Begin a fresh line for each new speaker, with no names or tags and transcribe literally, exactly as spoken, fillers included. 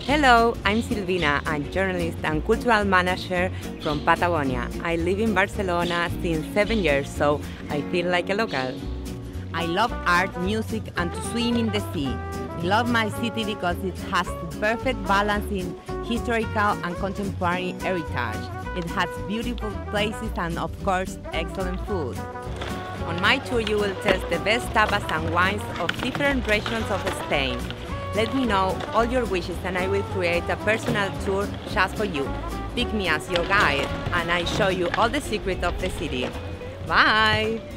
Hello, I'm Silvina, a journalist and cultural manager from Patagonia. I live in Barcelona since seven years, so I feel like a local. I love art, music, and to swim in the sea. I love my city because it has the perfect balance in historical and contemporary heritage. It has beautiful places and, of course, excellent food. On my tour, you will taste the best tapas and wines of different regions of Spain. Let me know all your wishes and I will create a personal tour just for you. Pick me as your guide and I show you all the secrets of the city. Bye!